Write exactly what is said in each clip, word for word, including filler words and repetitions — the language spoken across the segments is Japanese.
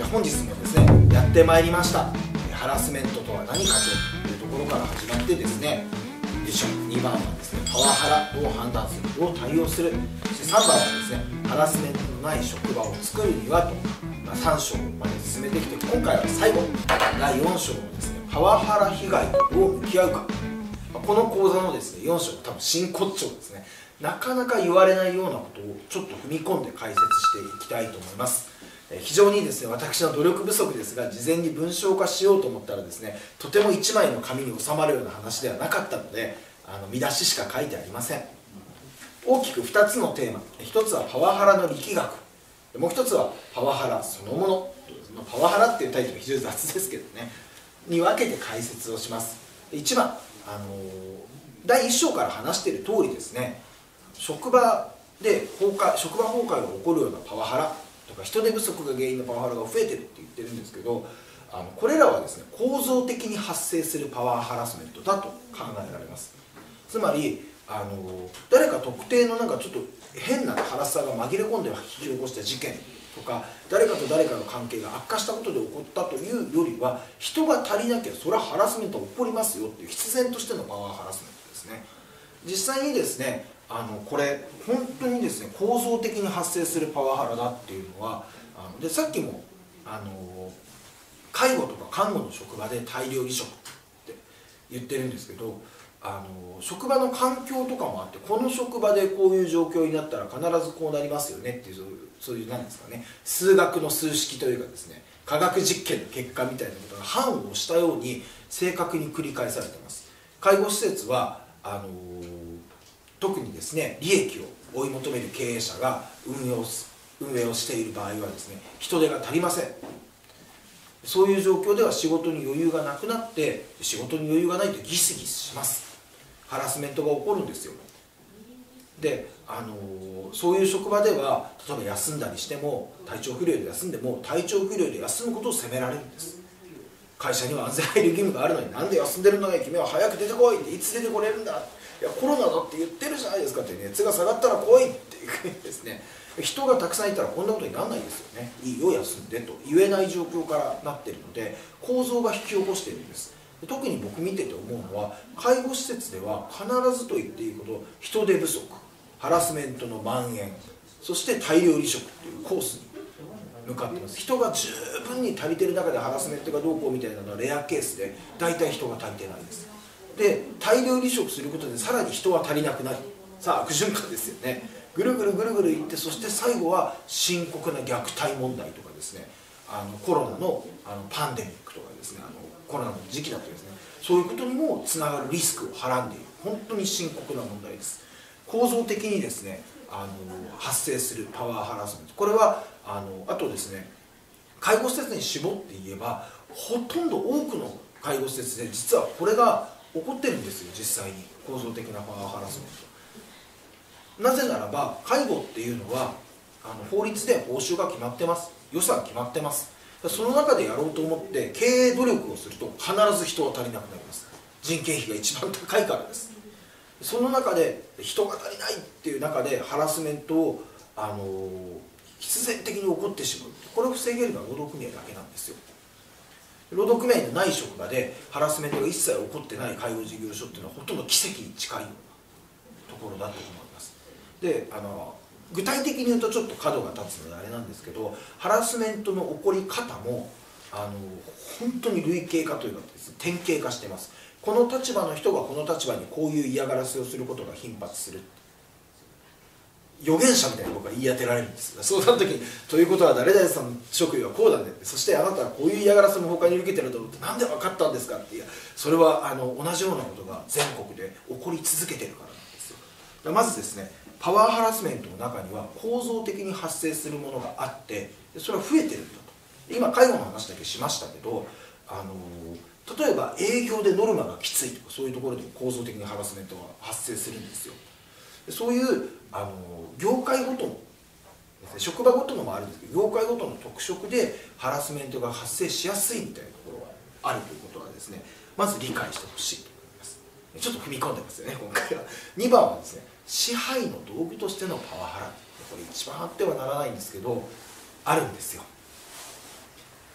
本日もですねやってまいりました。ハラスメントとは何かというところから始まってですね、にばんはですねパワハラ、どう判断する、どう対応する、そしてさんばんはですねハラスメントのない職場を作るにはと、まあ、さん章まで進めてきて、今回は最後だいよん章のですねパワハラ被害とどう向き合うか、この講座のですねよん章多分真骨頂ですね。なかなか言われないようなことをちょっと踏み込んで解説していきたいと思います。非常にですね私の努力不足ですが、事前に文章化しようと思ったらですねとてもいちまいの紙に収まるような話ではなかったので、あの見出ししか書いてありません。大きくふたつのテーマ、ひとつはパワハラの力学、もうひとつはパワハラそのもの。パワハラっていうタイトルは非常に雑ですけどね、に分けて解説をします。いちばん、あのだいいっ章から話している通りですね、職場で崩壊職場崩壊が起こるようなパワハラとか、人手不足が原因のパワハラが増えてるって言ってるんですけど、あのこれらはですね構造的に発生するパワーハラスメントだと考えられます。つまりあの誰か特定のなんかちょっと変なハラスさが紛れ込んで引き起こした事件とか、誰かと誰かの関係が悪化したことで起こったというよりは、人が足りなきゃそれはハラスメントが起こりますよっていう必然としてのパワーハラスメントですね。実際にですねあのこれ本当にですね構造的に発生するパワハラだっていうのは、あのでさっきもあの介護とか看護の職場で大量離職って言ってるんですけど、あの職場の環境とかもあって、この職場でこういう状況になったら必ずこうなりますよねっていう、そういう、そういうなんですかね、数学の数式というかですね科学実験の結果みたいなことが範をしたように正確に繰り返されています。介護施設はあの特にですね利益を追い求める経営者が運営を運営をしている場合はですね人手が足りません。そういう状況では仕事に余裕がなくなって、仕事に余裕がないとギスギスします。ハラスメントが起こるんですよ。で、あのー、そういう職場では例えば休んだりしても、体調不良で休んでも体調不良で休むことを責められるんです。会社には安全配慮義務があるのに、なんで休んでるのに君は早く出てこいって、いつ出てこれるんだ、いやコロナだって言ってるじゃないですかって、熱が下がったら来いっていうふうにですね、人がたくさんいたらこんなことにならないですよね。いいよ休んでと言えない状況からなっているので、構造が引き起こしているんです。特に僕見てて思うのは、介護施設では必ずと言っていいほど人手不足、ハラスメントの蔓延、そして大量離職っていうコースに向かっています。人が十分に足りてる中でハラスメントがどうこうみたいなのはレアケースで、大体人が足りてないです。で、大量離職することでさらに人は足りなくなり、さあ悪循環ですよね。ぐるぐるぐるぐるいって、そして最後は深刻な虐待問題とかですね、あのコロナ の, あのパンデミックとかですね、あのコロナの時期だとですね、そういうことにもつながるリスクをはらんでいる、本当に深刻な問題です。構造的にですねあの発生するパワーハラスメント、これはあのあとですね介護施設に絞って言えば、ほとんど多くの介護施設で実はこれが起こってるんですよ。実際に構造的なパワーハラスメント、なぜならば介護っていうのはあの法律で報酬が決まってます。予算決まってます。その中でやろうと思って経営努力をすると必ず人は足りなくなります。人件費が一番高いからです。その中で人が足りないっていう中でハラスメントを、あのー、必然的に起こってしまう。これを防げるのは労働組合だけなんですよ。労働組合のない職場でハラスメントが一切起こってない介護事業所っていうのはほとんど奇跡に近いようなところだと思います。で、あの具体的に言うとちょっと角が立つのであれなんですけど、ハラスメントの起こり方もあの本当に類型化というかですね、典型化しています。この立場の人がこの立場にこういう嫌がらせをすることが頻発する、預言者みたいに僕は言い当てられるんです。相談の時に「ということは誰々さんの職位はこうだね」って、そしてあなたはこういう嫌がらせも他に受けてると思って、なんで分かったんですかって、いやそれはあの同じようなことが全国で起こり続けてるからなんですよ。まずですね、パワーハラスメントの中には構造的に発生するものがあって、それは増えてるんだと。今介護の話だけしましたけど、あの例えば営業でノルマがきついとか、そういうところでも構造的にハラスメントが発生するんですよ。そういうあの業界ごとのですね、職場ごとのもあるんですけど、業界ごとの特色でハラスメントが発生しやすいみたいなところがあるということはですね、まず理解してほしいと思います。ちょっと踏み込んでますよね今回は。にばんはですね、支配の道具としてのパワハラ、これ一番あってはならないんですけどあるんですよ。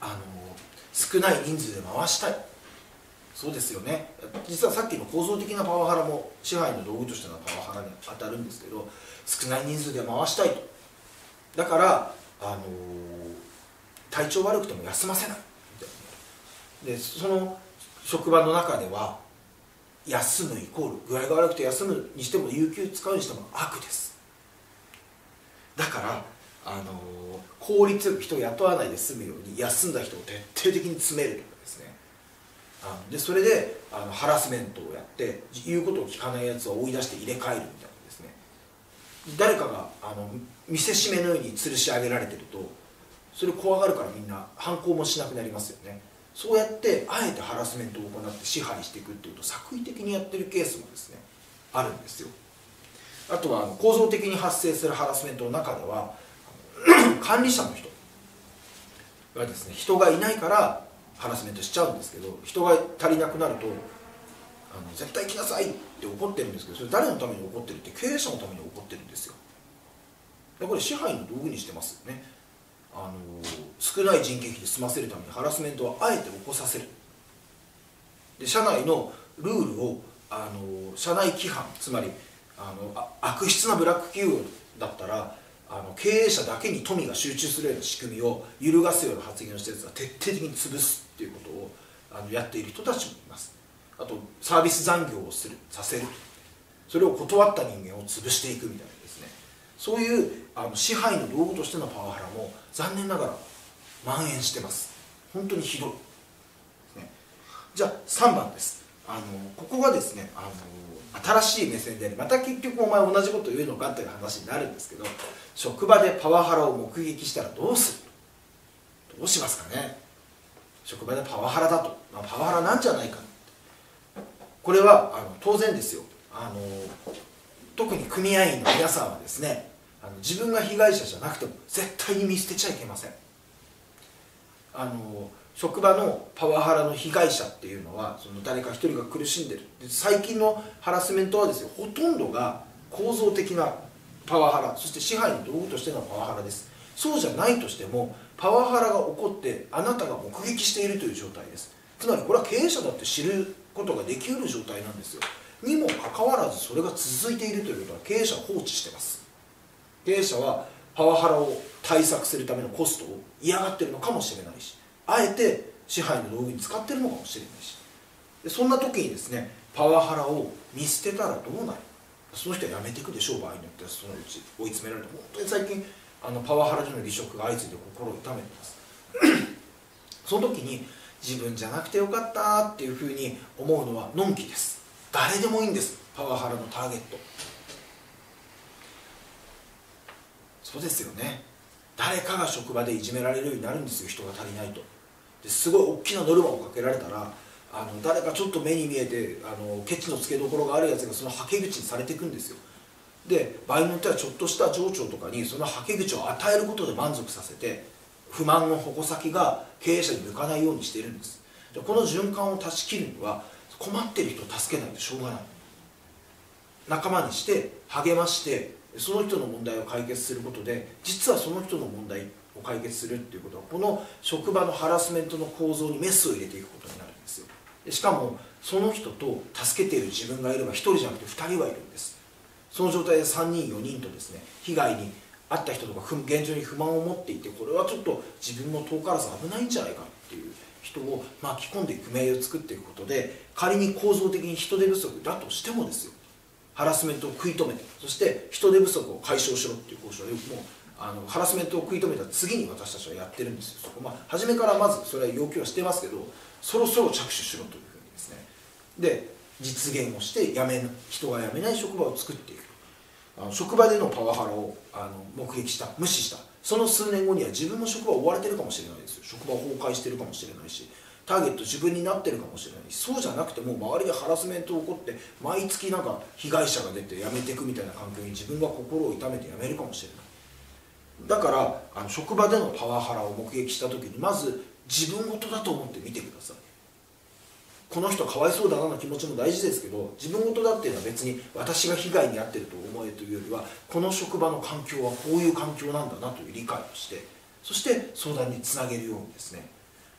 あの少ない人数で回したい。そうですよね。実はさっきの構造的なパワハラも支配の道具としてのパワハラに当たるんですけど、少ない人数で回したいと。だからあの体調悪くても休ませないみたいな。でその職場の中では休むイコール具合が悪くて休むにしても有給使うにしても悪です。だからあの効率よく人を雇わないで済むように休んだ人を徹底的に詰めるとかですね。あのでそれであのハラスメントをやって言うことを聞かないやつを追い出して入れ替えるみたいなですね。誰かがあの見せしめのように吊るし上げられてるとそれ怖がるからみんな反抗もしなくなりますよね。そうやってあえてハラスメントを行って支配していくっていうと作為的にやってるケースもですねあるんですよ。あとは構造的に発生するハラスメントの中では管理者の人がですね人がいないからハラスメントしちゃうんですけど、人が足りなくなるとあの絶対来なさいって怒ってるんですけど、それ誰のために怒ってるって経営者のために怒ってるんですよ。でこれ支配の道具にしてますよね。あの少ない人件費で済ませるためにハラスメントをあえて起こさせる。で社内のルールをあの社内規範、つまりあのあ悪質なブラック企業だったらあの経営者だけに富が集中するような仕組みを揺るがすような発言をしたやつは徹底的に潰すっていうことをあのやっている人たちもいます。あとサービス残業をするさせる、それを断った人間を潰していくみたいなですね、そういうあの支配の道具としてのパワハラも残念ながら蔓延してます。本当にひどいですね。じゃあさんばんです。あのここがですねあの新しい目線であり、また結局お前同じこと言うのかっていう話になるんですけど、職場でパワハラを目撃したらどうする？どうしますかね。職場でパワハラだと、まあ、パワハラなんじゃないか。これはあの当然ですよ。あの特に組合員の皆さんはですね、あの自分が被害者じゃなくても絶対に見捨てちゃいけません。あの職場のパワハラの被害者っていうのはその誰か一人が苦しんでる。で最近のハラスメントはですよ、ほとんどが構造的なパワハラ、そして支配の道具としてのパワハラです。そうじゃないとしてもパワハラが起こってあなたが目撃しているという状態です。つまりこれは経営者だって知ることができうる状態なんですよ。にもかかわらずそれが続いているということは経営者は放置してます。経営者はパワハラを対策するためのコストを嫌がってるのかもしれないし、あえて支配の道具に使ってるのかもしれないし、でそんな時にですねパワハラを見捨てたらどうなる。その人は辞めていくでしょう。場合によってはそのうち追い詰められて、本当に最近あのパワハラでの離職が相次いで心を痛めてますその時に自分じゃなくてよかったっていうふうに思うのはのんきです。誰でもいいんです、パワハラのターゲット。そうですよね。誰かが職場でいじめられるようになるんですよ、人が足りないと。ですごい大きなノルマをかけられたら、あの誰かちょっと目に見えてあのケチのつけどころがあるやつがそのはけ口にされていくんですよ。で場合によってはちょっとした上長とかにそのはけ口を与えることで満足させて、不満の矛先が経営者に向かないようにしているんです。でこの循環を断ち切るには困っている人を助けないとしょうがない。仲間にして励ましてその人の問題を解決することで、実はその人の問題を解決するっていうことはこの職場のハラスメントの構造にメスを入れていくことになるんですよ。でしかもその人と助けている自分がいればひとりじゃなくてふたりはいるんです。その状態でさんにんよにんとですね被害に遭った人とか現状に不満を持っていて、これはちょっと自分も遠からず危ないんじゃないかっていう人を巻き込んでいく名誉を作っていくことで、仮に構造的に人手不足だとしてもですよ、ハラスメントを食い止めて、そして人手不足を解消しろっていう交渉でもうあのハラスメントを食い止めた次に私たちはやってるんですよ。そこ、まあ、初めからまずそれは要求はしてますけど、そろそろ着手しろというふうにですね、で実現をしてやめ人が辞めない職場を作っていく。あの職場でのパワハラをあの目撃した、無視した、その数年後には自分の職場を追われてるかもしれないですよ。職場を崩壊してるかもしれないし、ターゲット自分になってるかもしれないし、そうじゃなくても周りでハラスメントが起こって毎月なんか被害者が出て辞めていくみたいな環境に自分が心を痛めて辞めるかもしれない。だからあの職場でのパワハラを目撃した時にまず自分事だと思って見てください。この人かわいそうだなの気持ちも大事ですけど、自分事だっていうのは別に私が被害に遭っていると思えというよりは、この職場の環境はこういう環境なんだなという理解をして、そして相談につなげるようにですね、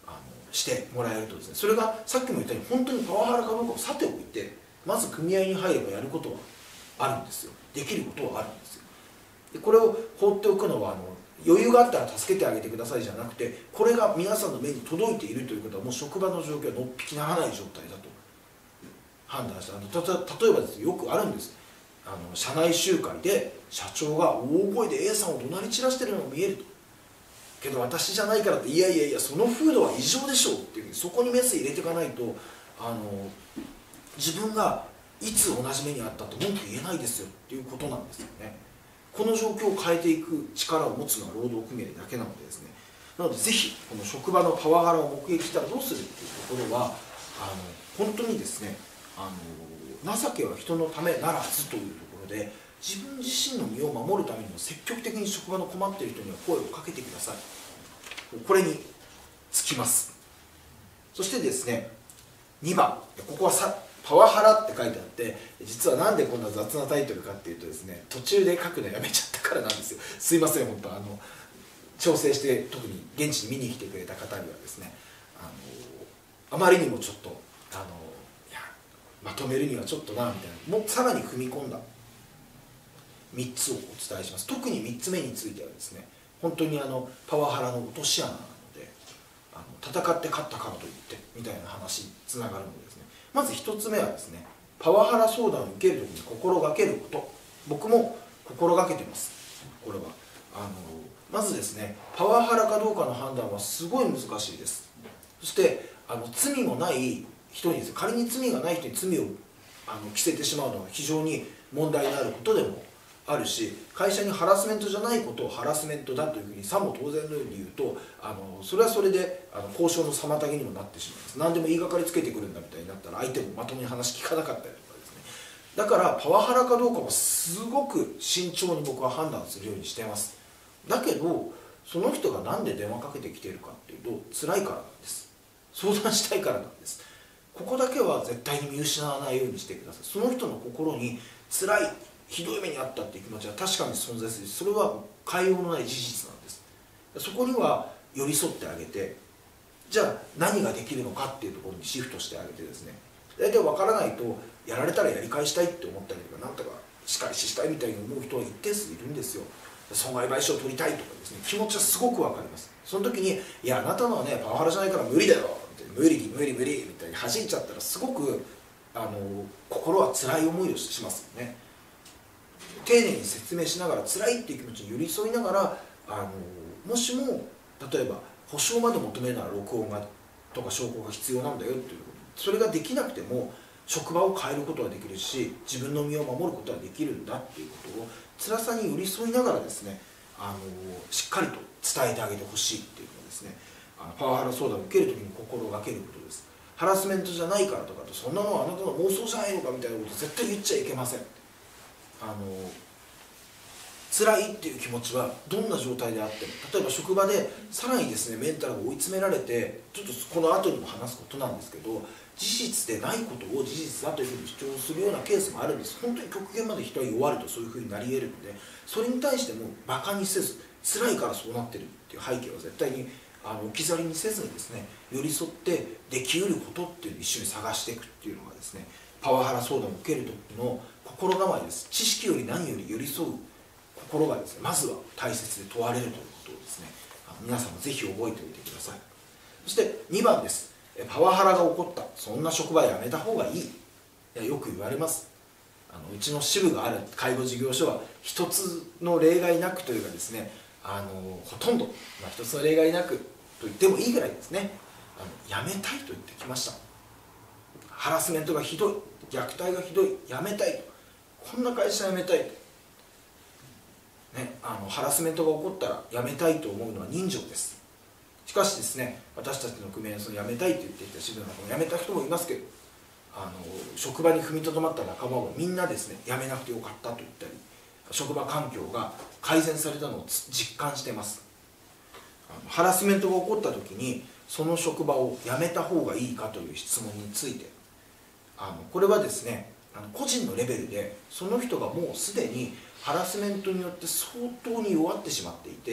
あのしてもらえるとですね、それがさっきも言ったように本当にパワハラかどうかをさておいて、まず組合に入ればやることはあるんですよ。できることはあるんですよ。でこれを放っておくのはあの余裕があったら助けてあげてくださいじゃなくて、これが皆さんの目に届いているということはもう職場の状況はのっぴきならない状態だと判断した。あのたた例えばですね、よくあるんです。あの社内集会で社長が大声で A さんを怒鳴り散らしてるのが見えると、けど私じゃないからって、いやいやいやその風土は異常でしょうっていう、そこにメス入れていかないと、あの自分がいつ同じ目にあったと文句言えないですよっていうことなんですよね。この状況を変えていく力を持つのは労働組合だけなのでですね、なのでぜひこの職場のパワハラを目撃したらどうするっていうところは、あの本当にですね、あの情けは人のためならずというところで、自分自身の身を守るためにも積極的に職場の困っている人には声をかけてください。これにつきます。そしてですね、にばん、ここはさパワハラって書いてあって、実はなんでこんな雑なタイトルかっていうとですね、途中で書くのやめちゃったからなんですよ。すいません、本当あの調整して、特に現地に見に来てくれた方にはですね、あのあまりにもちょっとあのいやまとめるにはちょっとなみたいな、もうさらに踏み込んだみっつをお伝えします。特にみっつめについてはですね、本当にあのパワハラの落とし穴なので、あの戦って勝ったからといってみたいな話につながるのでですね、まずひとつめはですね、パワハラ相談を受けるときに心がけること、僕も心がけてます。これはあのまずですね、パワハラかどうかの判断はすごい難しいです。そしてあの罪もない人にですね、仮に罪がない人に罪をあの着せてしまうのは非常に問題のあることでもあるし、会社にハラスメントじゃないことをハラスメントだというふうにさも当然のように言うと、あのそれはそれであの交渉の妨げにもなってしまいます。何でも言いがかりつけてくるんだみたいになったら相手もまともに話聞かなかったりとかですね。だからパワハラかどうかはすごく慎重に僕は判断するようにしています。だけどその人が何で電話かけてきているかっていうと、辛いからなんです。相談したいからなんです。ここだけは絶対に見失わないようにしてください。その人の心に辛い、ひどい目にあったっていう気持ちは確かに存在する。それは変えようのない事実なんです。そこには寄り添ってあげて、じゃあ何ができるのかっていうところにシフトしてあげてですね、大体分からないと、やられたらやり返したいって思ったりとか、なんとか仕返ししたいみたいに思う人は一定数いるんですよ。損害賠償を取りたいとかですね、気持ちはすごく分かります。その時に「いやあなたのはねパワハラじゃないから無理だよ」みたいな「無理無理無理」みたいに弾いちゃったら、すごくあの心は辛い思いをしますよね。丁寧に説明しながら、辛いっていう気持ちに寄り添いながら、あのもしも例えば保証まで求めるなら録音がとか証拠が必要なんだよっていうこと、それができなくても職場を変えることはできるし、自分の身を守ることはできるんだっていうことを辛さに寄り添いながらですね、あのしっかりと伝えてあげてほしいっていうのはですね、あのパワハラ相談を受けるときに心がけることです。ハラスメントじゃないからとかと、そんなのはあなたの妄想じゃないのかみたいなこと絶対言っちゃいけません。あの辛いっていう気持ちはどんな状態であっても、例えば職場でさらにですねメンタルが追い詰められて、ちょっとこの後にも話すことなんですけど、事実でないことを事実だというふうに主張するようなケースもあるんです。本当に極限まで人は弱るとそういうふうになり得るので、それに対してもバカにせず、辛いからそうなってるっていう背景は絶対にあの置き去りにせずにですね、寄り添ってできうることっていうのを一緒に探していくっていうのがですね、パワハラ相談を受ける時の心構えです。知識より何より寄り添う心がですね、まずは大切で問われるということをですね、皆さんもぜひ覚えておいてください。そしてにばんです。パワハラが起こった、そんな職場辞めた方がいい。いやよく言われます。あのうちの支部がある介護事業所は一つの例外なくというかですね、あのほとんど、まあ、一つの例外なくと言ってもいいぐらいですね、あの辞めたいと言ってきました。ハラスメントがひどい、虐待がひどい、辞めたいと、こんな会社辞めたいと、ね、あのハラスメントが起こったら辞めたいと思うのは人情です。しかしですね、私たちの組合のその辞めたいと言っていた支部の中も辞めた人もいますけど、あの職場に踏みとどまった仲間はみんなですね、辞めなくてよかったと言ったり、職場環境が改善されたのを実感しています。あのハラスメントが起こった時にその職場を辞めた方がいいかという質問について、あのこれはですね、あの個人のレベルでその人がもうすでにハラスメントによって相当に弱ってしまっていて、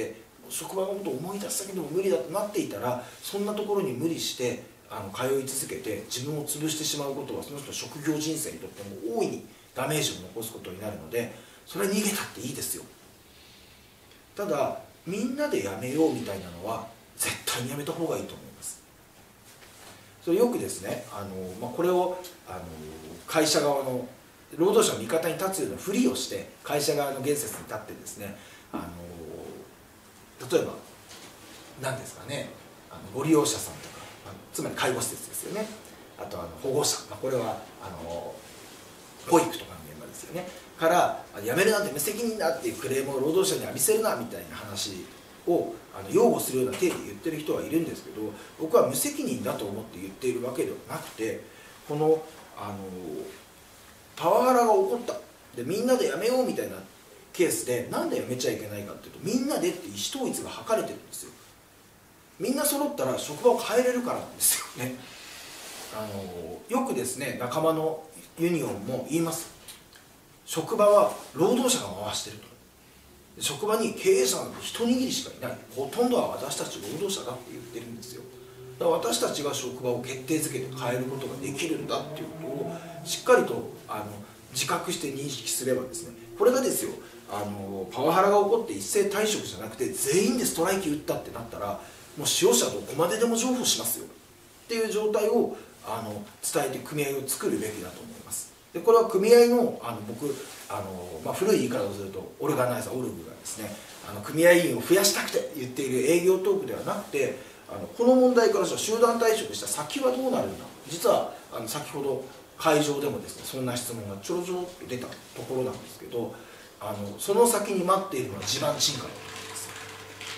職場のことを思い出すだけでも無理だとなっていたら、そんなところに無理してあの通い続けて自分を潰してしまうことは、その人の職業人生にとっても大いにダメージを残すことになるので、それは逃げたっていいですよ。ただみんなでやめようみたいなのは絶対にやめた方がいいと思います。それよくですね、あの、まあ、これをあの会社側の労働者の味方に立つようなふりをして会社側の言説に立ってですね、あの例えば何ですかね、あのご利用者さんとか、まあ、つまり介護施設ですよね、あとあの保護者、まあ、これはあの保育とかの現場ですよねから辞めるなんて無責任だっていうクレームを労働者に浴びせるなみたいな話をあの擁護するような体で言ってる人はいるんですけど、僕は無責任だと思って言っているわけではなくて、このあのパワハラが起こったでみんなで辞めようみたいなケースで、なんで辞めちゃいけないかっていうと、みんなでって意思統一が図れてるんですよ。みんな揃ったら職場を変えれるからなんですよね。あのよくですね、仲間のユニオンも言います。職場は労働者が回してると。職場に経営者なんて一握りしかいない、ほとんどは私たち労働者だって言ってるんですよ。だから私たちが職場を決定づけて変えることができるんだっていうことをしっかりとあの自覚して認識すればですね、これがですよ、あのパワハラが起こって一斉退職じゃなくて全員でストライキ打ったってなったら、もう使用者どこまででも譲歩しますよっていう状態をあの伝えて組合を作るべきだと思います。でこれは組合のあの僕あの、まあ、古い言い方をするとオルガナイザーオルグがですね、あの組合員を増やしたくて言っている営業トークではなくて、あのこの問題からしたら集団退職した先はどうなるんだ、実はあの先ほど会場でもですねそんな質問がちょろちょろっと出たところなんですけど、あのその先に待っているのは地盤沈下だと思います。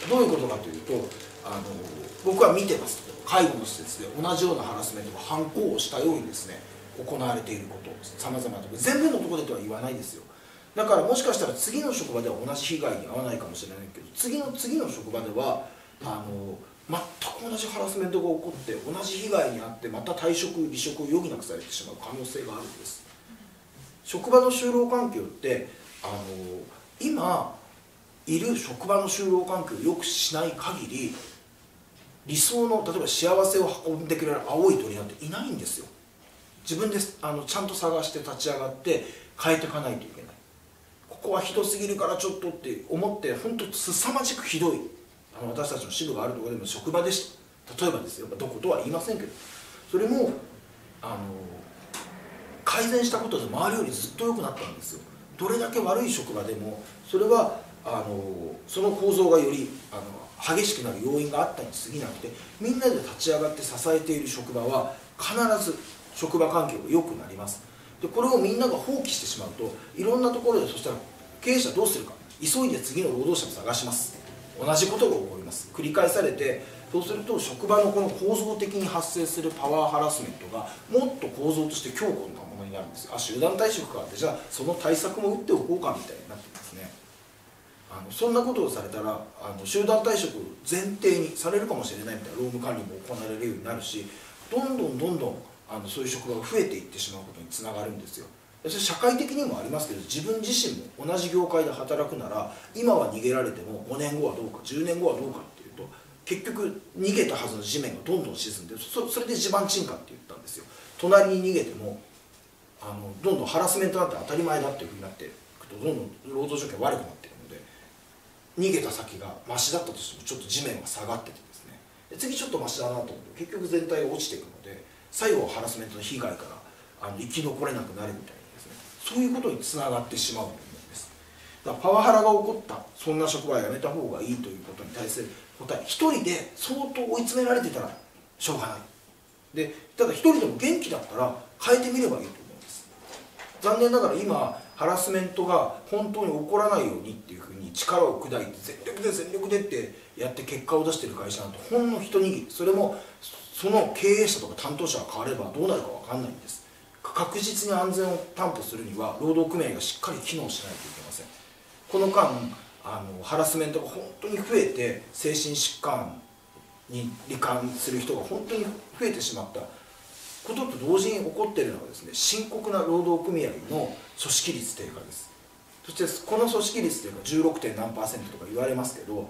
どういうことかというと、あの僕は見てます。介護の施設で同じようなハラスメントが反抗をしたようにですね行われていることさまざまなところ、全部のところでとは言わないですよ。だからもしかしたら次の職場では同じ被害に遭わないかもしれないけど、次の次の職場ではあの全く同じハラスメントが起こって同じ被害に遭ってまた退職離職を余儀なくされてしまう可能性があるんです。職場の就労環境ってあの今いる職場の就労環境を良くしない限り、理想の例えば幸せを運んでくれる青い鳥なんていないんですよ。自分であのちゃんと探して立ち上がって変えていかないといけない。ここはひどすぎるからちょっとって思って本当すさまじくひどいあの私たちの支部があるところでも職場でした。例えばですよ、どことは言いませんけど、それもあの改善したことで周りよりずっと良くなったんですよ。どれだけ悪い職場でもそれはあのその構造がよりあの激しくなる要因があったに過ぎなくて、みんなで立ち上がって支えている職場は必ず職場環境が良くなります。でこれをみんなが放棄してしまうと、いろんなところでそしたら経営者どうするか、急いで次の労働者を探します。同じことが起こります。繰り返されて、そうすると職場のこの構造的に発生するパワーハラスメントがもっと構造として強固なものになるんですよ。あ、集団退職かって、じゃあその対策も打っておこうかみたいになってますね。あのそんなことをされたらあの集団退職を前提にされるかもしれないみたいな労務管理も行われるようになるし、どんどんどんどんあのそういう職場が増えていってしまうことにつながるんですよ。それ社会的にもありますけど、自分自身も同じ業界で働くなら今は逃げられてもごねんごはどうかじゅうねんごはどうかっていうと、結局逃げたはずの地面がどんどん沈んで、 そ, それで地盤沈下って言ったんですよ。隣に逃げてもあのどんどんハラスメントなんて当たり前だっていうふうになっていくと、どんどん労働条件が悪くなっていくので、逃げた先がマシだったとしてもちょっと地面が下がっててですね、で次ちょっとマシだなと思うと結局全体が落ちていくので、最後はハラスメントの被害からあの生き残れなくなるみたいなですね、そういうことにつながってしまうと思うんです。だからパワハラが起こった、そんな職場はやめた方がいいということに対する答え、一人で相当追い詰められてたらしょうがないで、ただ一人でも元気だったら変えてみればいいと思うんです。残念ながら今ハラスメントが本当に起こらないようにっていうふうに力を砕いて全力で全力でってやって結果を出している会社なんてほんの一握り、それもその経営者とか担当者が変わればどうなるか分かんないんです。確実に安全を担保するには労働組合がしっかり機能しないといけません。この間あのハラスメントが本当に増えて、精神疾患に罹患する人が本当に増えてしまったことと同時に起こっているのはですね、深刻な労働組合の組織率低下です。そしてこの組織率というのはじゅうろくてん何パーセントとか言われますけど、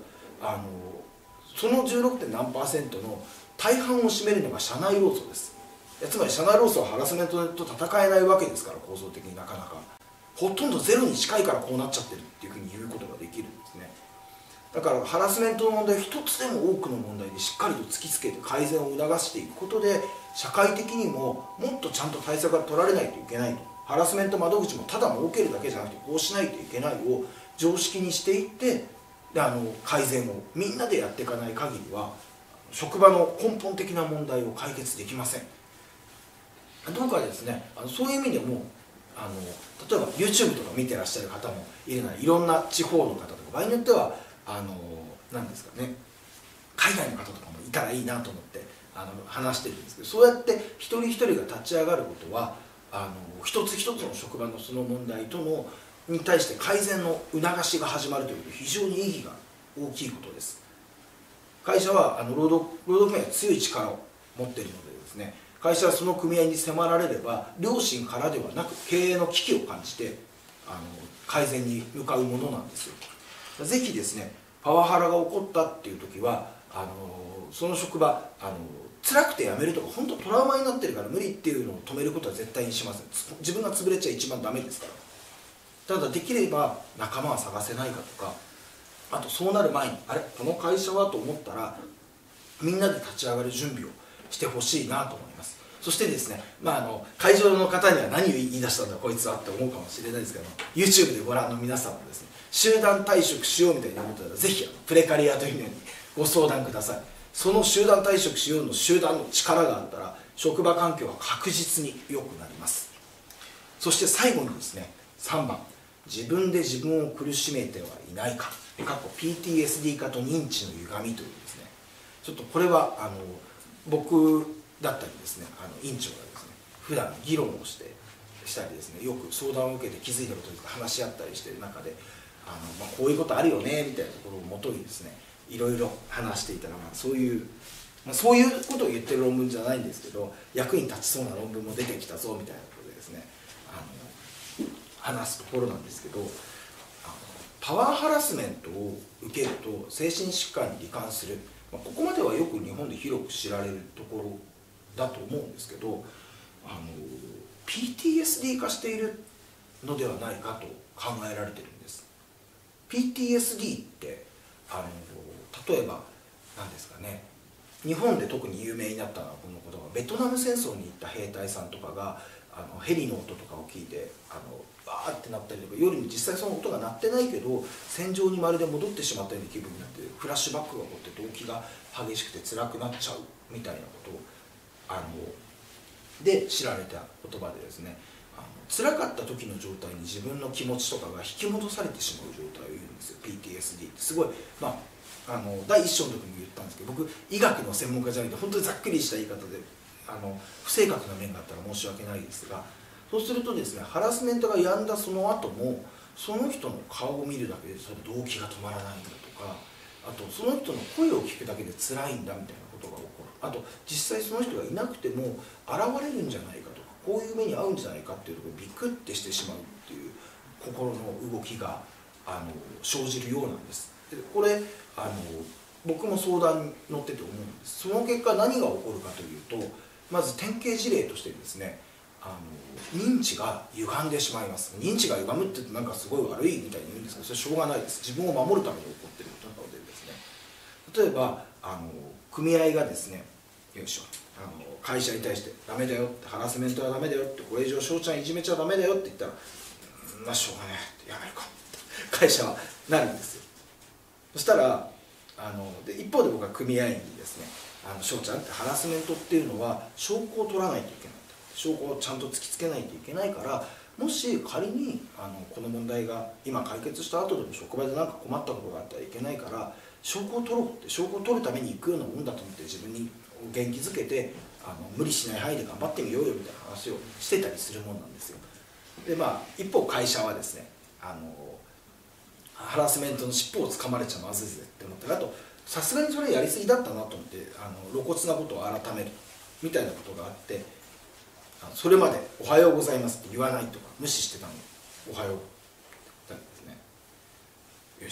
あのその じゅうろく. 何パーセントの大半を占めるのが社内労組です。つまり社内労組はハラスメントと戦えないわけですから、構造的になかなかほとんどゼロに近いからこうなっちゃってるっていうふうに言うことができるんですね。だからハラスメントの問題を一つでも多くの問題でしっかりと突きつけて改善を促していくことで、社会的にももっとちゃんと対策が取られないといけないと、ハラスメント窓口もただ設けるだけじゃなくてこうしないといけないを常識にしていって、であの改善をみんなでやっていかない限りは職場の根本的な問題を解決できません。どうかですね、あのそういう意味でもあの例えば YouTube とか見てらっしゃる方もいるなら、いろんな地方の方とか場合によってはあの何ですかね、海外の方とかもいたらいいなと思ってあの話してるんですけど、そうやって一人一人が立ち上がることはあの一つ一つの職場のその問題とのに対して改善の促しが始まるということで非常に意義が大きいことです。会社はあの労働労働組合は強い力を持っているのでですね、会社はその組合に迫られれば良心からではなく経営の危機を感じてあの改善に向かうものなんですよ。ぜひですね、パワハラが起こったっていう時はあのその職場あの辛くて辞めるとか本当トラウマになってるから無理っていうのを止めることは絶対にしません。自分が潰れちゃ一番ダメですから。ただできれば仲間は探せないかとか、あとそうなる前にあれこの会社はと思ったらみんなで立ち上がる準備をしてほしいなと思います。そしてですね、まあ、あの会場の方には何を言い出したんだこいつはって思うかもしれないですけど、 YouTube でご覧の皆さんもですね、集団退職しようみたいに思ったらぜひプレカリアというのにご相談ください。その集団退職しようの集団の力があったら職場環境は確実に良くなります。そして最後にですね、さんばん、自分で自分を苦しめてはいないか、過去 ピーティーエスディー 化と認知の歪みというですね、ちょっとこれはあの僕だったりですね、あの院長がですね普段議論をしてしたりですね、よく相談を受けて気づいたこととか話し合ったりしている中で、あの、まあ、こういうことあるよねみたいなところをもとにですねいろいろ話していたら、まあ、そういう、まあ、そういうことを言ってる論文じゃないんですけど、役に立ちそうな論文も出てきたぞみたいなことでですね、あの話すところなんですけど、あのパワーハラスメントを受けると精神疾患に罹患する、まあ、ここまではよく日本で広く知られるところだと思うんですけど、あの ピーティーエスディー 化しているのではないかと考えられているんです。 ピーティーエスディー ってあの例えば何ですかね、日本で特に有名になったのはこのことが、ベトナム戦争に行った兵隊さんとかがあのヘリの音とかを聞いてあのバーってなったりとか、夜に実際その音が鳴ってないけど戦場にまるで戻ってしまったような気分になってフラッシュバックが起こって動悸が激しくて辛くなっちゃうみたいなことをあので知られた言葉でですね、あの辛かった時の状態に自分の気持ちとかが引き戻されてしまう状態を言うんですよ。 ピーティーエスディー ってすごい、まああのだいいっ章の時も言ったんですけど、僕医学の専門家じゃなくて本当にざっくりした言い方であの不正確な面があったら申し訳ないですが、そうするとですね、ハラスメントが止んだその後もその人の顔を見るだけでそれ動悸が止まらないんだとか、あとその人の声を聞くだけで辛いんだみたいなことが起こる、あと実際その人がいなくても現れるんじゃないかとか、こういう目に遭うんじゃないかっていうところでビクッてしてしまうっていう心の動きがあの生じるようなんです。でこれあの僕も相談に乗ってて思うんです。その結果何が起こるかというと、まず典型事例としてですね、あの認知が歪んでしまいます。認知が歪むってなんかすごい悪いみたいに言うんですけど、それしょうがないです。自分を守るために起こっていることなのでですね、例えばあの組合がですね、よいしょ、あの会社に対してダメだよって、ハラスメントはダメだよって、これ以上翔ちゃんいじめちゃダメだよって言ったら、まあしょうがないってやめるかって会社はなるんですよ。そしたらあので一方で僕は組合員にですね、あの翔ちゃんってハラスメントっていうのは証拠を取らないといけない、証拠をちゃんと突きつけないといけないから、もし仮にあのこの問題が今解決した後でも職場で何か困ったことがあったらいけないから、証拠を取ろうって、証拠を取るために行くようなもんだと思って自分に元気づけて、あの無理しない範囲で頑張ってみようよみたいな話をしてたりするもんなんですよ。でまあ一方会社はですね、あのハラスメントの尻尾をつかまれちゃまずいぜって思ったら、あとさすがにそれやりすぎだったなと思ってあの露骨なことを改めるみたいなことがあって、それまで「おはようございます」って言わないとか無視してたのに「おはよう」だですね、よいしょって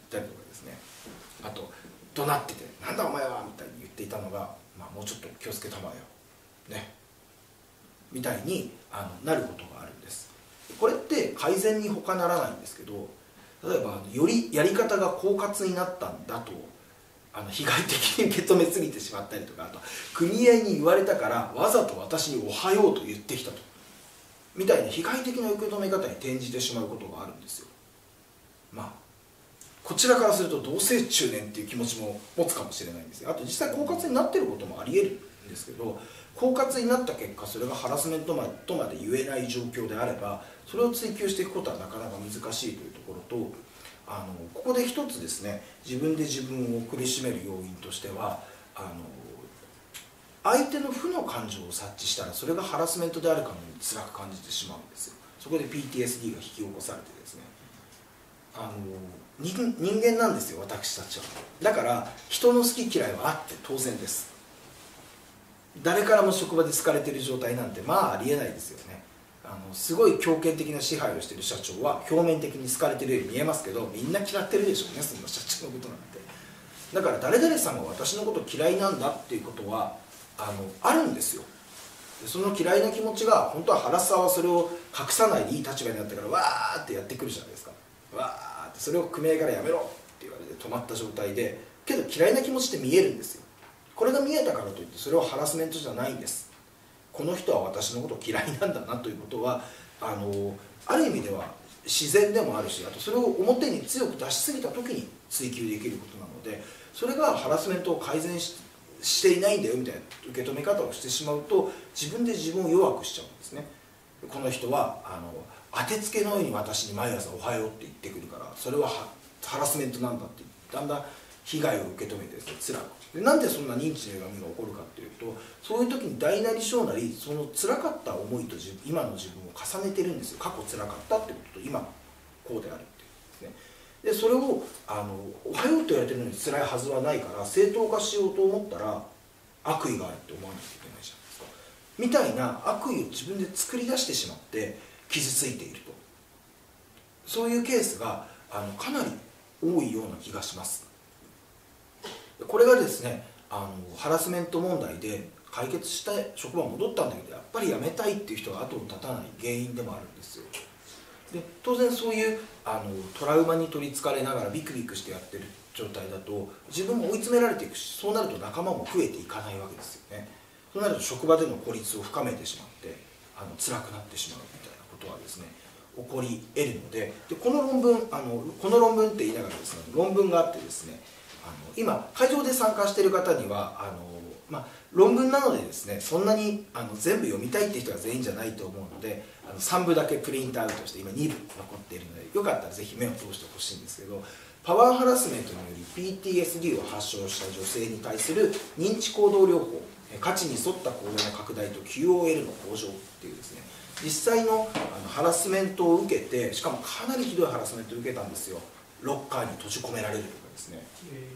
ったりとかですね、あと怒鳴ってて「なんだお前は」みたいに言っていたのが「まあ、もうちょっと気をつけたまえよ」ねみたいにあのなることがあるんです。これって改善に他ならないんですけど、例えばよりやり方が狡猾になったんだとあの被害的に受け止めすぎてしまったりとか、あと組合に言われたからわざと私に「おはよう」と言ってきたとみたいな被害的な受け止め方に転じてしまうことがあるんですよ。まあこちらからすると同性中年っていう気持ちも持つかもしれないんですよ。あと実際狡猾になってることもありえるんですけど、狡猾になった結果それがハラスメントとまで言えない状況であればそれを追求していくことはなかなか難しいというところと、あのここで一つですね、自分で自分を苦しめる要因としては、あの相手の負の感情を察知したらそれがハラスメントであるかのように辛く感じてしまうんですよ。そこで ピーティーエスディー が引き起こされてですね、あの 人, 人間なんですよ私たちは。だから人の好き嫌いはあって当然です。誰からも職場で好かれている状態なんてまあありえないですよね。あのすごい強権的な支配をしている社長は表面的に好かれているように見えますけど、みんな嫌ってるでしょうね、そんな社長のことなんて。だから誰々さんが私のこと嫌いなんだっていうことはあのあるんですよ。その嫌いな気持ちが本当はハラスターはそれを隠さないでいい立場になったからわーってやってくるじゃないですか。わーってそれを組合からやめろって言われて止まった状態で、けど嫌いな気持ちって見えるんですよ。これが見えたからといってそれはハラスメントじゃないんです。この人は私のこと嫌いなんだなということはあのある意味では自然でもあるし、あとそれを表に強く出しすぎた時に追求できることなので、それがハラスメントを改善ししていないんだよみたいな受け止め方をしてしまうと自分で自分を弱くしちゃうんですね。この人はあの当てつけのように私に毎朝「おはよう」って言ってくるからそれはハラスメントなんだってだんだん被害を受け止めてですね辛くで、なんでそんな認知の歪みが起こるかっていうと、そういう時に大なり小なりその辛かった思いと自今の自分を重ねてるんですよ。過去辛かったってことと今こうであるっていうですね。でそれをあの「おはよう」と言われてるのに辛いはずはないから正当化しようと思ったら悪意があるって思わなきゃいけないじゃないですかみたいな悪意を自分で作り出してしまって傷ついていると、そういうケースがあのかなり多いような気がします。これがですねあのハラスメント問題で解決して職場戻ったんだけどやっぱり辞めたいっていう人が後を絶たない原因でもあるんですよ。で当然そういうあのトラウマに取りつかれながらビクビクしてやってる状態だと自分も追い詰められていくし、そうなると仲間も増えていかないわけですよね。そうなると職場での孤立を深めてしまってあの辛くなってしまうみたいなことはですね起こり得るので、でこの論文あのこの論文って言いながらですね論文があってですね、あの今会場で参加している方にはあの、まあ、論文なのでですねそんなにあの全部読みたいっていう人が全員じゃないと思うので、あのさんぶだけプリントアウトして今にぶ残っているのでよかったらぜひ目を通してほしいんですけど、パワーハラスメントにより ピーティーエスディー を発症した女性に対する認知行動療法、価値に沿った行動の拡大と キューオーエル の向上っていうですね実際のあのハラスメントを受けて、しかもかなりひどいハラスメントを受けたんですよ。ロッカーに閉じ込められるとかですね、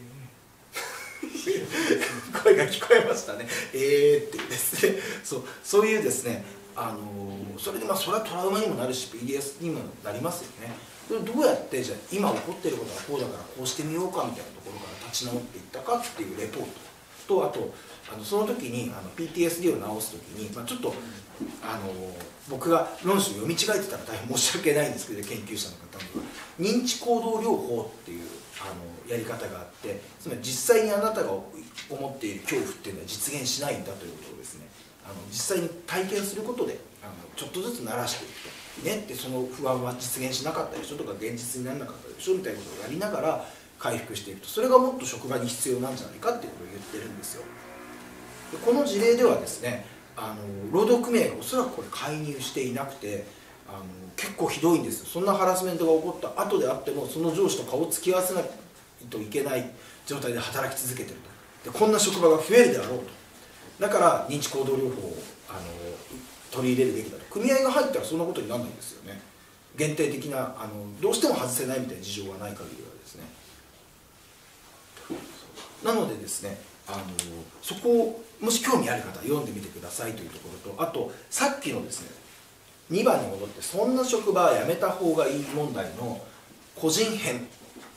声が聞こえましたね。えーっていうですね、そうそういうですね、あのー、それでまあそれはトラウマにもなるし ピーディーエス にもなりますよね。それどうやってじゃあ今起こっていることはこうだからこうしてみようかみたいなところから立ち直っていったかっていうレポートと、あとあのその時にあの ピーティーエスディー を治す時に、まあ、ちょっとあの僕が論旨を読み違えてたら大変申し訳ないんですけど、研究者の方には認知行動療法っていうあのやり方があって、つまり実際にあなたが思っている恐怖っていうのは実現しないんだということをですね、あの実際に体験することであのちょっとずつ慣らしていくと、ねってその不安は実現しなかったでしょとか現実にならなかったでしょみたいなことをやりながら回復していくと、それがもっと職場に必要なんじゃないかっていうことを言ってるんですよ。でこの事例ではですね、あの労働組合がおそらくこれ介入していなくて、あの結構ひどいんですよ。そんなハラスメントが起こった後であってもその上司と顔を突き合わせないといけない状態で働き続けてると。でこんな職場が増えるであろうと。だから認知行動療法をあの取り入れるべきだと。組合が入ったらそんなことにならないんですよね。限定的なあのどうしても外せないみたいな事情がない限りはですね。なのでですね、あのそこをもし興味ある方は読んでみてくださいというところと、あとさっきのですねにばんに戻ってそんな職場はやめた方がいい問題の個人編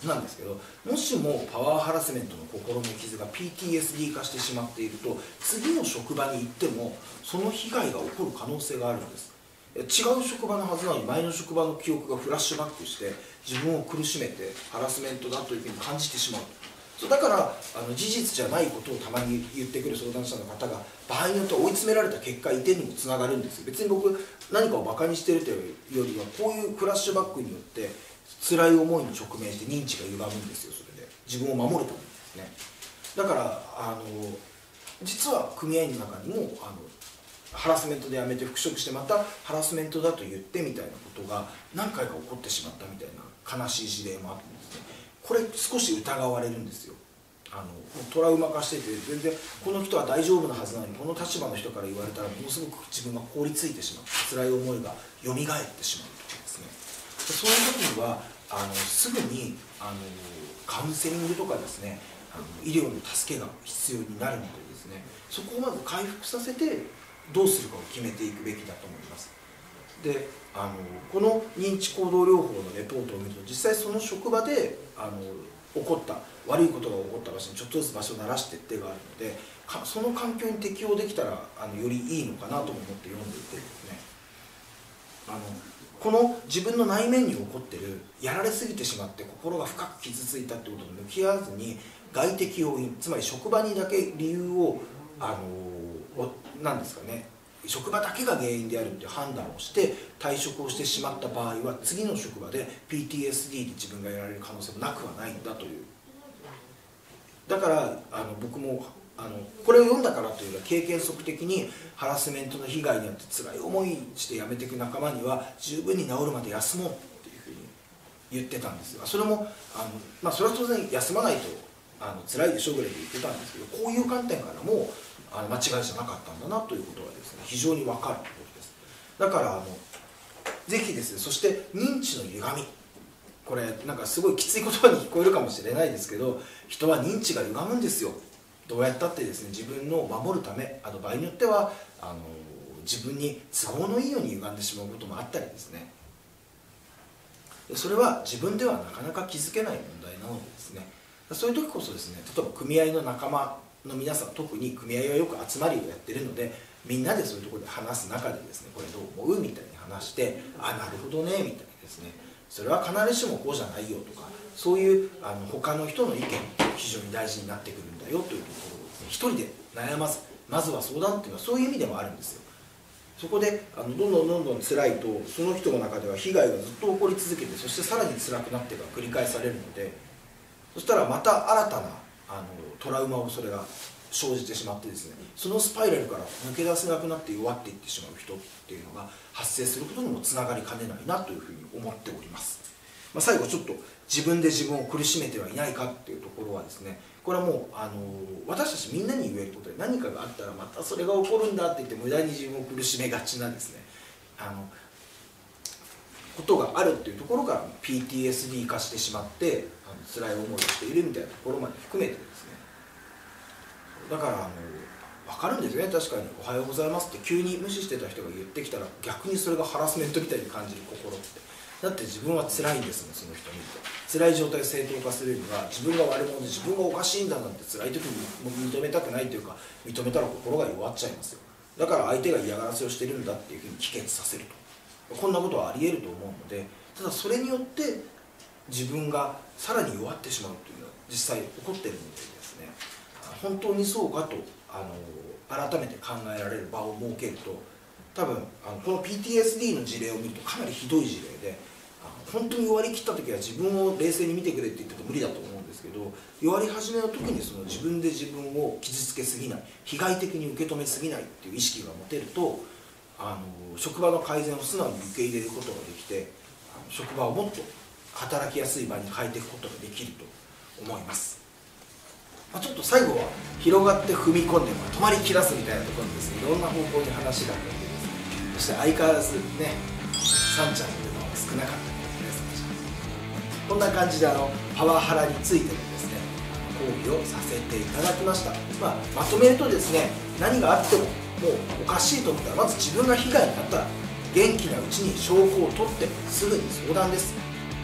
なんですけど、もしもパワーハラスメントの心の傷が ピーティーエスディー 化してしまっていると、次の職場に行ってもその被害が起こる可能性があるんです。違う職場のはずなのに前の職場の記憶がフラッシュバックして自分を苦しめてハラスメントだというふうに感じてしまう。そうだからあの事実じゃないことをたまに言ってくる相談者の方が場合によっては追い詰められた結果移転にもつながるんですよ。別に僕何かをバカにしてるというよりは、こういうフラッシュバックによって辛い思いに直面して認知が歪むんですよ。それで自分を守るためにですね。だからあの実は組合の中にもあのハラスメントで辞めて復職してまたハラスメントだと言ってみたいなことが何回か起こってしまったみたいな悲しい事例もあってですね、これ少し疑われるんですよ。あのトラウマ化してて全然この人は大丈夫なはずなのに、この立場の人から言われたらものすごく自分が凍りついてしまう、辛い思いが蘇ってしまうとかですね。そういう時にはあのすぐにあのカウンセリングとかですね、あの医療の助けが必要になるのでですね、そこをまず回復させてどうするかを決めていくべきだと思います。であのこの認知行動療法のレポートを見ると、実際その職場であの起こった悪いことが起こった場所にちょっとずつ場所を慣らしていってがあるので、その環境に適応できたらあのよりいいのかなと思って読んでいてですね、あのこの自分の内面に起こってるやられすぎてしまって心が深く傷ついたってことと向き合わずに、外的要因、つまり職場にだけ理由をあの何ですかね、職場だけが原因であるっていう判断をして退職をしてしまった場合は、次の職場で ピーティーエスディー で自分がやられる可能性もなくはないんだという。だからあの僕もあのこれを読んだからというよりは、経験則的にハラスメントの被害によって辛い思いして辞めていく仲間には十分に治るまで休もうっていうふうに言ってたんですが、それもあの、まあ、それは当然休まないとあの辛いでしょぐらいで言ってたんですけど、こういう観点からもあの間違いじゃなかったんだなということはですね、非常に分かるところです。だからあのぜひですね、そして認知の歪み、これなんかすごいきつい言葉に聞こえるかもしれないですけど、人は認知が歪むんですよ。どうやったってですね、自分の守るため、あの場合によってはあの自分に都合のいいように歪んでしまうこともあったりですね、それは自分ではなかなか気づけない問題なのでですね、そういう時こそですね、例えば組合の仲間の皆さん、特に組合はよく集まりをやってるので、みんなでそういうところで話す中でですね、これどう思うみたいに話して、あ、なるほどねみたいなですね、それは必ずしもこうじゃないよとか、そういうあの他の人の意見非常に大事になってくるんだよというところをですね、一人で悩まずまずは相談っていうのはそういう意味でもあるんですよ。そこであのどんどんどんどん辛いと、その人の中では被害がずっと起こり続けて、そしてさらに辛くなってが繰り返されるので、そしたらまた新たなあのトラウマをそれが生じてしまってですね、そのスパイラルから抜け出せなくなって弱っていってしまう人っていうのが発生することにもつながりかねないなというふうに思っております。まあ、最後ちょっと自分で自分を苦しめてはいないかっていうところはですね、これはもうあの私たちみんなに言えることで、何かがあったらまたそれが起こるんだって言って無駄に自分を苦しめがちなですね、あのことがあるっていうところから ピーティーエスディー 化してしまってあの辛い思いをしているみたいなところまで含めてですね、だからあの分かるんですよね。確かに「おはようございます」って急に無視してた人が言ってきたら、逆にそれがハラスメントみたいに感じる心って、だって自分は辛いんですもん。その人見ると辛い状態を正当化するには、自分が悪者で自分がおかしいんだなんて辛い時に認めたくないというか、認めたら心が弱っちゃいますよ。だから相手が嫌がらせをしてるんだっていうふうに帰結させると、こんなことはありえると思うので、ただそれによって自分がさらに弱ってしまうというのは実際起こっているのでですね、本当にそうかとあの改めて考えられる場を設けると、多分あのこの ピーティーエスディー の事例を見るとかなりひどい事例で、あの本当に弱り切った時は自分を冷静に見てくれって言ってて無理だと思うんですけど、弱り始めの時にその自分で自分を傷つけすぎない、被害的に受け止めすぎないっていう意識が持てると、あの職場の改善を素直に受け入れることができて、あの職場をもっと働きやすい場に変えていくことができると思います。まあ、ちょっと最後は広がって踏み込んで、まあ、止まり切らすみたいなところにですね、いろんな方向に話があってですね、そして相変わらずねさんちゃんの出番は少なかったですね。こんな感じであのパワハラについてのですね講義をさせていただきました。まあ、まとめるとですね、何があってももうおかしいと思ったら、まず自分が被害になったら元気なうちに証拠を取ってすぐに相談です。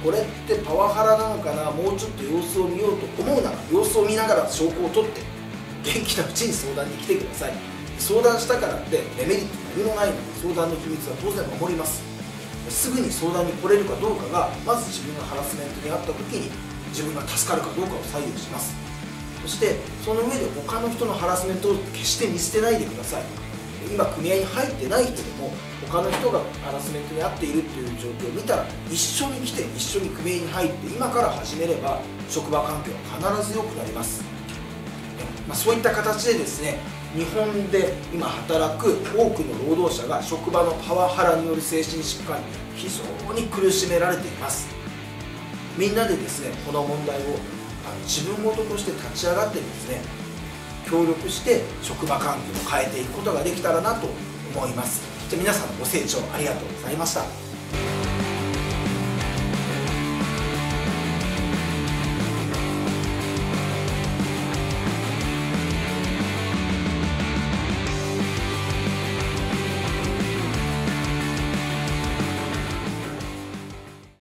これってパワハラなのかな、もうちょっと様子を見ようと思うなら様子を見ながら証拠を取って元気なうちに相談に来てください。相談したからってデメリット何もないので、相談の秘密は当然守ります。すぐに相談に来れるかどうかがまず自分がハラスメントにあった時に自分が助かるかどうかを左右します。そしてその上で他の人のハラスメントを決して見捨てないでください。今組合に入ってない人でも他の人がハラスメントに遭っているという状況を見たら一緒に来て一緒に組合に入って今から始めれば職場環境は必ず良くなります。まあ、そういった形でですね、日本で今働く多くの労働者が職場のパワハラによる精神疾患に非常に苦しめられています。みんなでですねこの問題をあの自分事として立ち上がってですね協力して職場環境を変えていくことができたらなと思います。じゃあ皆さんご清聴ありがとうございました。